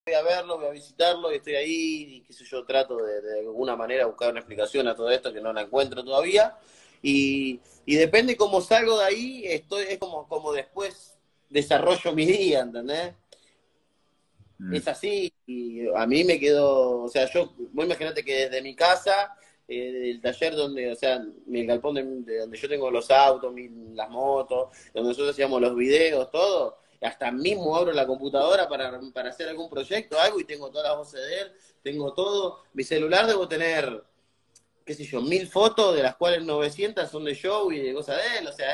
voy a verlo, voy a visitarlo, y estoy ahí, y qué sé yo, trato de alguna manera buscar una explicación a todo esto, que no la encuentro todavía, y depende cómo salgo de ahí, es como después desarrollo mi día, ¿entendés? Mm. Es así, y a mí me quedó, o sea, vos imaginate que desde mi casa, el taller donde, o sea, el galpón de donde yo tengo los autos, las motos, donde nosotros hacíamos los videos, todo, hasta mismo abro la computadora para hacer algún proyecto, algo, y tengo todas las voces de él, tengo todo, mi celular debo tener, qué sé yo, 1000 fotos, de las cuales 900 son de show y de cosas de él, o sea,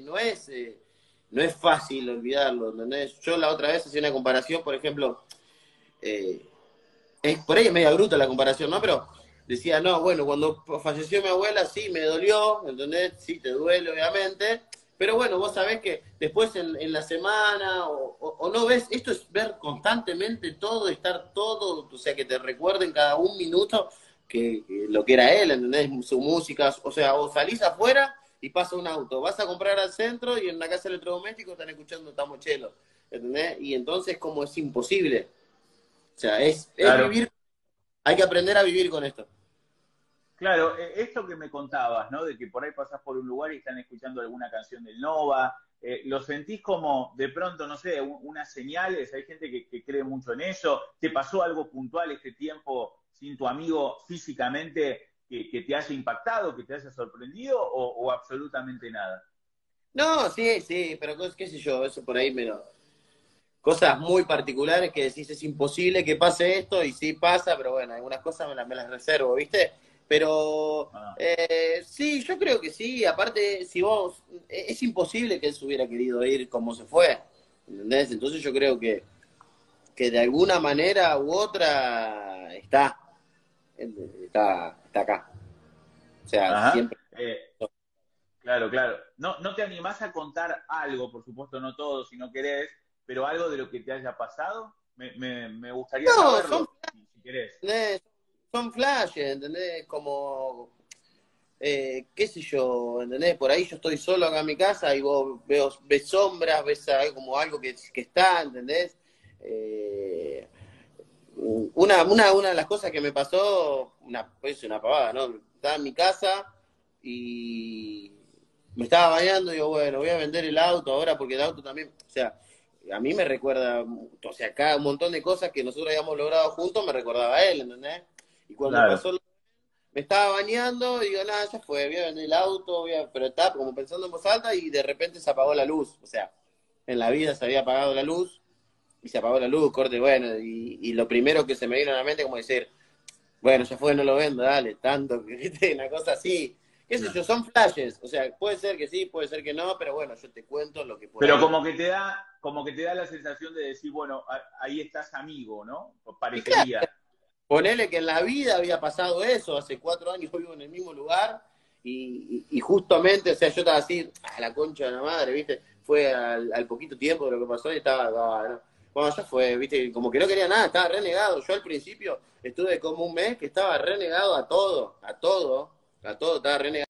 no es fácil olvidarlo, ¿entendés? Yo la otra vez hacía una comparación, por ejemplo, eh, por ahí es media bruta la comparación, ¿no? Pero decía, no, bueno, cuando falleció mi abuela, sí, me dolió, ¿entendés? Sí, te duele, obviamente. Pero bueno, vos sabés que después en la semana, o no ves, esto es ver constantemente todo, estar todo, o sea, que te recuerden cada un minuto que lo que era él, ¿entendés? Su música, o sea, o salís afuera y pasa un auto, vas a comprar al centro y en la casa de electrodomésticos están escuchando Tamochelo, ¿entendés? Y entonces como es imposible. O sea, es Claro. vivir, hay que aprender a vivir con esto. Claro, esto que me contabas, ¿no? De que por ahí pasás por un lugar y están escuchando alguna canción del Nova, ¿lo sentís como de pronto, no sé, unas señales? Hay gente que cree mucho en eso. ¿Te pasó algo puntual este tiempo sin tu amigo físicamente que te haya impactado, que te haya sorprendido o absolutamente nada? No, sí, sí, pero qué sé yo, eso por ahí cosas muy particulares que decís es imposible que pase esto, y sí pasa, pero bueno, algunas cosas me las reservo, ¿viste? Pero Ah, sí, yo creo que sí, aparte, si vos, es imposible que él se hubiera querido ir como se fue, ¿entendés? Entonces yo creo que de alguna manera u otra está acá. O sea, ajá. siempre. Claro, claro. No, no te animás a contar algo, por supuesto no todo si no querés, pero algo de lo que te haya pasado. Me gustaría No, son saberlo, si querés. ¿entendés? Son flashes, ¿entendés? Como, qué sé yo, ¿entendés? Por ahí yo estoy solo acá en mi casa y ves sombras, ves como algo que está, ¿entendés? Eh, una de las cosas que me pasó, pues una pavada, ¿no? Estaba en mi casa y me estaba bañando y digo, bueno, voy a vender el auto ahora porque el auto también, o sea, a mí me recuerda, o sea, acá un montón de cosas que nosotros habíamos logrado juntos me recordaba a él, ¿entendés? Y cuando Claro. pasó, me estaba bañando y digo, nada, ya fue, voy a vender el auto, pero estaba como pensando en voz alta y de repente se apagó la luz, o sea, en la vida se había apagado la luz y se apagó la luz, corte, bueno, y lo primero que se me vino a la mente como decir, bueno, ya fue, no lo vendo, dale, tanto, que ¿viste? Una cosa así. Qué sé No. yo, son flashes, o sea, puede ser que sí, puede ser que no, pero bueno, yo te cuento lo que por Pero ahí. como que te da la sensación de decir, bueno, ahí estás amigo, ¿no? Y claro, Parecería. ponele que en la vida había pasado eso, hace 4 años vivo en el mismo lugar, y justamente, o sea, yo estaba así, a la concha de la madre, ¿viste? Fue al poquito tiempo de lo que pasó y estaba, no. Bueno, ya fue, ¿viste? Como que no quería nada, estaba renegado. Yo al principio estuve como un mes que estaba renegado a todo, estaba renegado.